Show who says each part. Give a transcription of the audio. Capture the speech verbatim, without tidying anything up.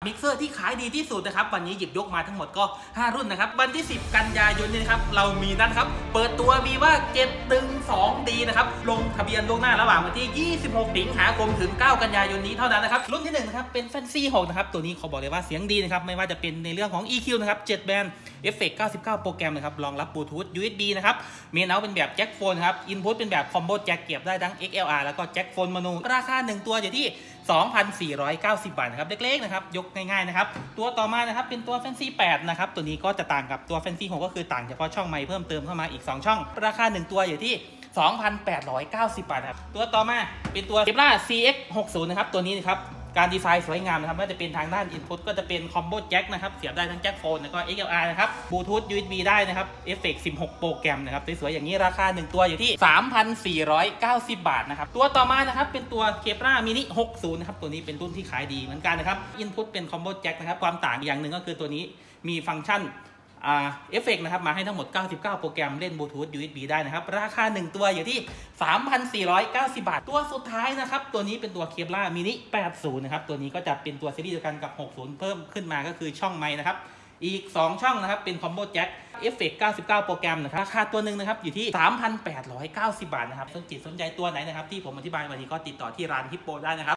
Speaker 1: มิกเซอร์ที่ขายดีที่สุดนะครับวันนี้หยิบยกมาทั้งหมดก็ห้ารุ่นนะครับวันที่สิบกันยายนนี้นะครับเรามีนัดครับเปิดตัว Viva เจ็ดตึง สองดี นะครับลงทะเบียนล่วงหน้าระหว่างวันที่ยี่สิบหกสิงหาคมถึงเก้ากันยายนนี้เท่านั้นนะครับรุ่นที่หนึ่งนะครับเป็น Fancy หกนะครับตัวนี้เขาบอกเลยว่าเสียงดีนะครับไม่ว่าจะเป็นในเรื่องของ อี คิว นะครับเจ็ดแบนด์เอฟเฟกต์เก้าสิบเก้าโปรแกรมนะครับรองรับบลูทูธ ยู เอส บี นะครับเมนเอาเป็นแบบแจ็คโฟนครับอินพุตเป็นแบบคอมโบแจ็คเก็บได้ทั้ง เอ็กซ์ แอล อาร์ แล้วก็แจ็คโฟนโมโนราคาหนึ่งตัวอยู่ที่ สองพันสี่ร้อยเก้าสิบ บาทนะครับเล็กๆนะครับยกง่ายๆนะครับตัวต่อมานะครับเป็นตัว Fancy แปดนะครับตัวนี้ก็จะต่างกับตัว Fancy หกก็คือต่างเฉพาะช่องไมค์เพิ่มเติมเข้ามาอีกสองช่องราคาหนึ่งตัวอยู่ที่ สองพันแปดร้อยเก้าสิบ บาทครับตัวต่อมาเป็นตัว Kevlar ซี เอ็กซ์ หกสิบ นะครับตัวนี้นะครับการดีไซน์สวยงามนะครับไม่ว่าจะเป็นทางด้าน Input ก็จะเป็นคอมโบแจ็คนะครับเสียบได้ทั้งแจ็คโฟนแล้วก็ เอ็กซ์ แอล อาร์ นะครับบลูทูธ ยู เอส บี ได้นะครับเอฟเฟกต์สิบหกโปรแกรมนะครับสวยๆอย่างนี้ราคาหนึ่งตัวอยู่ที่ สามพันสี่ร้อยเก้าสิบ บาทนะครับตัวต่อมานะครับเป็นตัว Kevlar Mini หกสิบ นะครับตัวนี้เป็นรุ่นที่ขายดีเหมือนกันนะครับ Input เป็นคอมโบแจ็คนะครับความต่างอย่างหนึ่งก็คือตัวนี้มีฟังก์ชันเอฟเฟกต์นะครับมาให้ทั้งหมดเก้าสิบเก้าโปรแกรมเล่นบลูทูธ ยู เอส บี ได้นะครับราคาหนึ่งตัวอยู่ที่ สามพันสี่ร้อยเก้าสิบ บาทตัวสุดท้ายนะครับตัวนี้เป็นตัว Kevlar Mini แปดสิบ นะครับตัวนี้ก็จะเป็นตัวซีรีส์เดียวกันกับหกสิบเพิ่มขึ้นมาก็คือช่องไมค์นะครับอีกสองช่องนะครับเป็นคอมโบแจ็คเอฟเฟกต์เก้าสิบเก้าโปรแกรมนะครับราคาตัวหนึ่งนะครับอยู่ที่ สามพันแปดร้อยเก้าสิบ บาทนะครับสนจิตสนใจตัวไหนนะครับที่ผมอธิบายวันนี้ก็ติดต่อที่ร้านฮิปโปได้นะครับ